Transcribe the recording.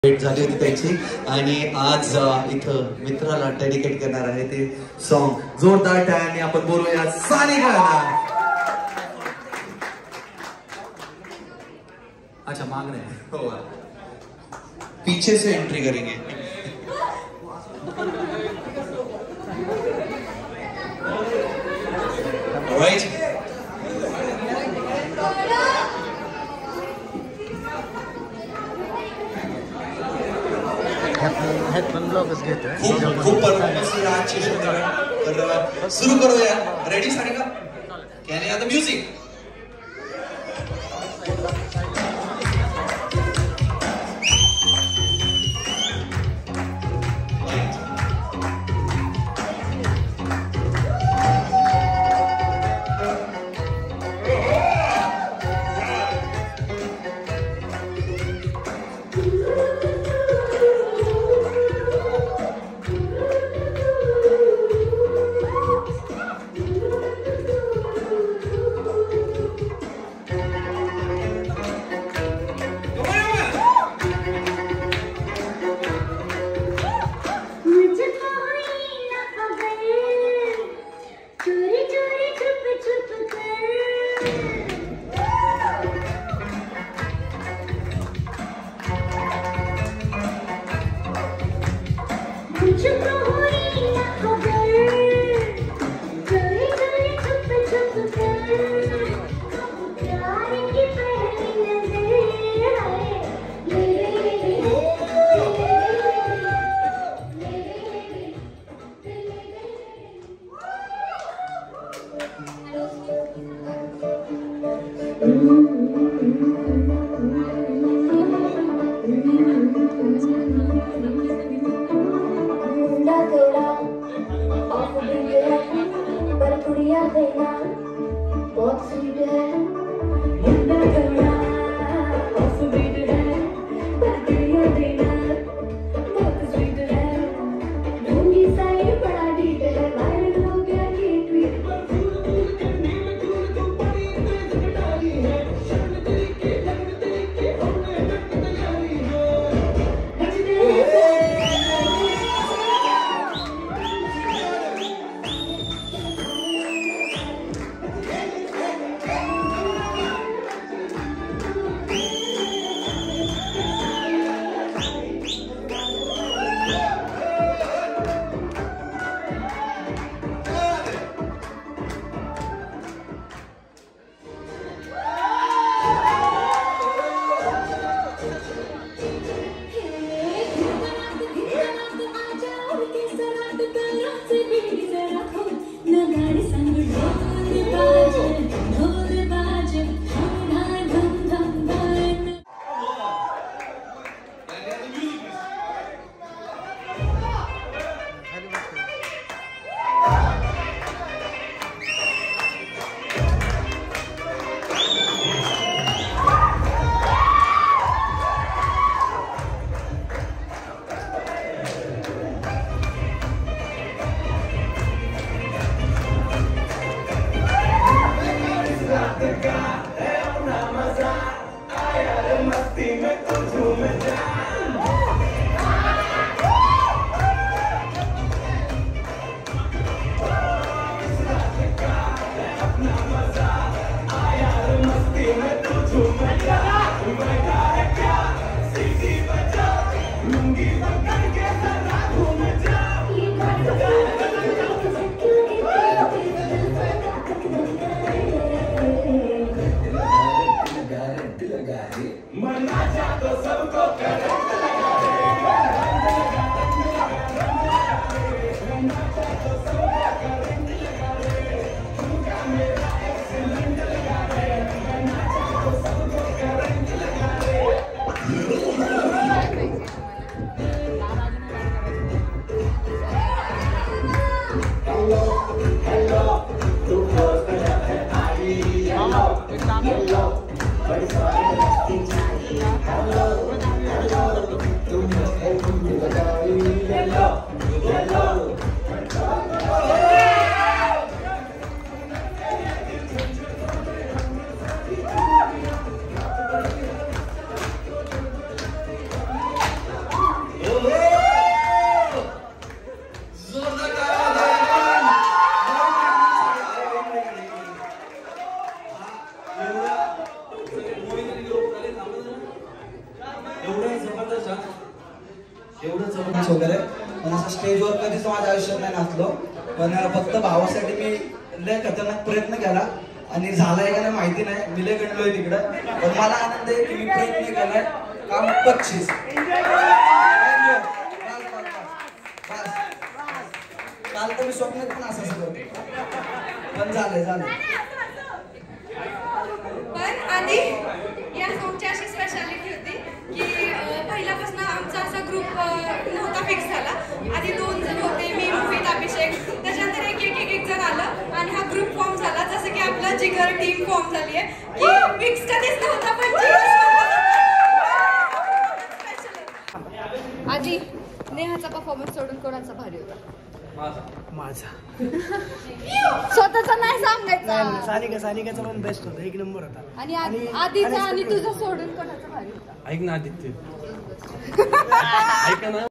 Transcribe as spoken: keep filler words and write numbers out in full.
भेट झाली होती त्यांची आणि आज इथं मित्राला डेडिकेट करणार आहे ते सॉन्ग जोरदार टाळ्यांनी आपण बोलूया सानिकाला. अच्छा मांग रहे हैं हो पीछे से एंट्री करेंगे. Alright. हेडफोन ब्लॉकच घेतोय. खूप खूप परफॉर्मन्स केला आजच्या शोला. तर सुरू करूया. Ready Sanika? Can you the music? एवढंच वगैरे पण असं स्टेजवर कधीच माझ्या आयुष्यात नाही नाचलो पण फक्त भावासाठी मी लय खतरनाक प्रयत्न केला आणि झालाय का नाही माहिती नाही मी लय गणलोय तिकडं पण मला आनंद आहे की मी प्रयत्न केलाय काम पच्चीस काल तर मी स्वप्नात पण असं असं करतो पण झालंय झालंय पण आणि या सॉंगची अशी स्पेशालिटी होती की पहिल्यापासून आमचा असा ग्रुप नव्हता फिक्स झाला आधी दोन जण होते मी मुफीत अभिषेक त्याच्यानंतर एक एक एक एक जण आलं आणि हा ग्रुप फॉर्म झाला जसं की आपला जिगर टीम फॉर्म झाली आहे की फिक्स कधीच नव्हता पण आधी नेहाचा परफॉर्मन्स सोडून कोणाचा भारी होता माझा स्वतःचा नाही सांगायचा सानिका सानिकाचा पण बेस्ट होता एक नंबर होता आणि आधीचा आणि तुझा सोडून कोणाचा भारी होता ऐक ना आदित्य ऐका ना